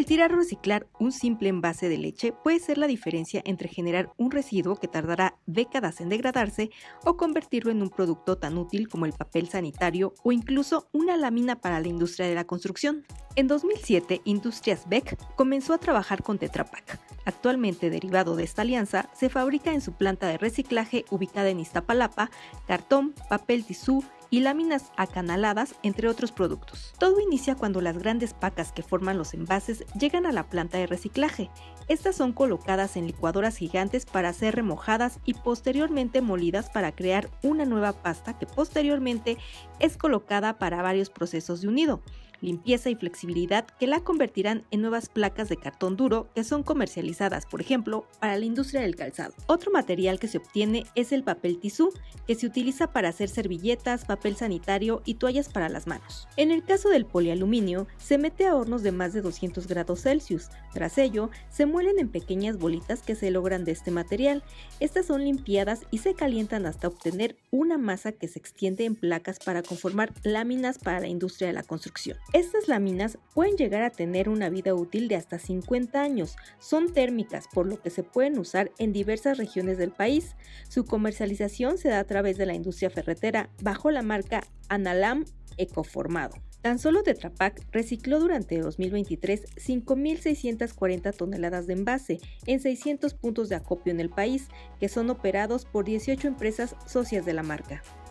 tirar o reciclar un simple envase de leche puede ser la diferencia entre generar un residuo que tardará décadas en degradarse o convertirlo en un producto tan útil como el papel sanitario o incluso una lámina para la industria de la construcción. En 2007, Industrias Beck comenzó a trabajar con Tetra Pak. Actualmente, derivado de esta alianza, se fabrica en su planta de reciclaje ubicada en Iztapalapa cartón, papel tisú y láminas acanaladas, entre otros productos. Todo inicia cuando las grandes pacas que forman los envases llegan a la planta de reciclaje. Estas son colocadas en licuadoras gigantes para ser remojadas y posteriormente molidas para crear una nueva pasta que posteriormente es colocada para varios procesos de unido, limpieza y flexibilidad que la convertirán en nuevas placas de cartón duro que son comercializadas, por ejemplo, para la industria del calzado. Otro material que se obtiene es el papel tisú, que se utiliza para hacer servilletas, papel sanitario y toallas para las manos. En el caso del polialuminio, se mete a hornos de más de 200 grados Celsius. Tras ello, se muelen en pequeñas bolitas que se logran de este material. Estas son limpiadas y se calientan hasta obtener una masa que se extiende en placas para conformar láminas para la industria de la construcción. Estas láminas pueden llegar a tener una vida útil de hasta 50 años. Son térmicas, por lo que se pueden usar en diversas regiones del país. Su comercialización se da a través de la industria ferretera bajo la marca Analam Ecoformado. Tan solo Tetra Pak recicló durante 2023 5.640 toneladas de envase en 600 puntos de acopio en el país, que son operados por 18 empresas socias de la marca.